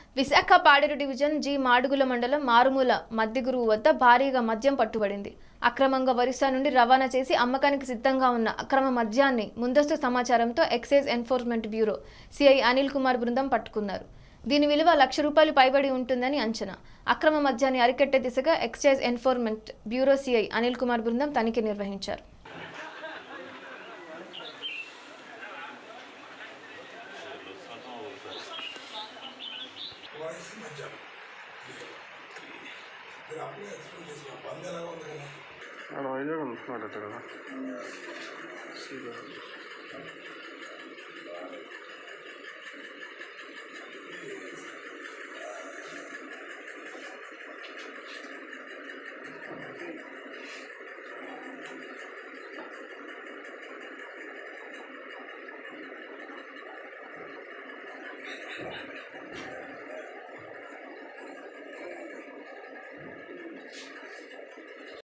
Visakha Paderu division G Madugula మండలం మారుమూల మద్దిగురువు వద్ద భారీగా మద్యం పట్టుబడింది. అక్రమంగా ఒరిస్సా నుండి రవాణా చేసి అమ్మకానికి సిద్ధంగా ఉన్న అక్రమ మద్యాన్ని ముందస్తు సమాచారంతో excise enforcement bureau CI Anil Kumar బృందం పట్టుకున్నారు. దీని విలువ ₹1,00,000 పైబడి ఉంటుందని అంచనా. అక్రమ మద్యాన్ని అరికట్టే దిశగా excise enforcement bureau CI Anil Kumar బృందం తనిఖీ నిర్వహించారు. అలా వైజాగ్ ఉంటున్నాడు కదా.